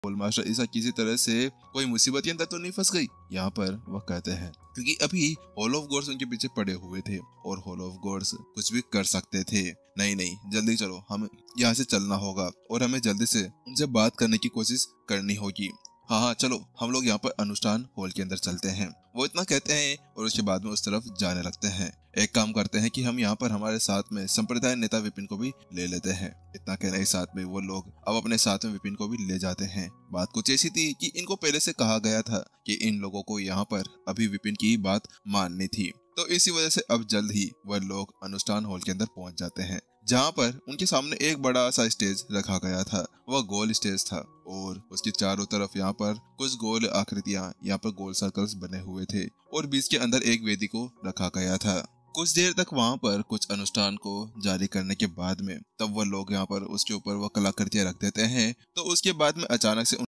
Whole master ईसा किसी तरह से कोई मुसीबत के अंदर तो नहीं फंस गई, यहाँ पर वह कहते हैं, क्योंकि अभी हॉल ऑफ गॉड्स उनके पीछे पड़े हुए थे और हॉल ऑफ गॉड्स कुछ भी कर सकते थे। नहीं नहीं, जल्दी चलो, हमें यहाँ से चलना होगा और हमें जल्दी से उनसे बात करने की कोशिश करनी होगी। हाँ हाँ चलो, हम लोग यहाँ पर अनुष्ठान हॉल के अंदर चलते हैं। वो इतना कहते हैं और उसके बाद में उस तरफ जाने लगते हैं। एक काम करते हैं कि हम यहाँ पर हमारे साथ में संप्रदाय नेता विपिन को भी ले लेते हैं। इतना कहने के साथ में वो लोग अब अपने साथ में विपिन को भी ले जाते हैं। बात कुछ ऐसी थी कि इनको पहले से कहा गया था कि इन लोगों को यहाँ पर अभी विपिन की बात माननी थी, तो इसी वजह से अब जल्द ही वह लोग अनुष्ठान हॉल के अंदर पहुंच जाते हैं, जहाँ पर उनके सामने एक बड़ा सा स्टेज रखा गया था। वह गोल स्टेज था और उसके चारों तरफ यहाँ पर कुछ गोल आकृतियां, यहाँ पर गोल सर्कल्स बने हुए थे और बीच के अंदर एक वेदी को रखा गया था। कुछ देर तक वहाँ पर कुछ अनुष्ठान को जारी करने के बाद में तब वह लोग यहाँ पर उसके ऊपर वह कलाकृतियां रख देते हैं। तो उसके बाद में अचानक से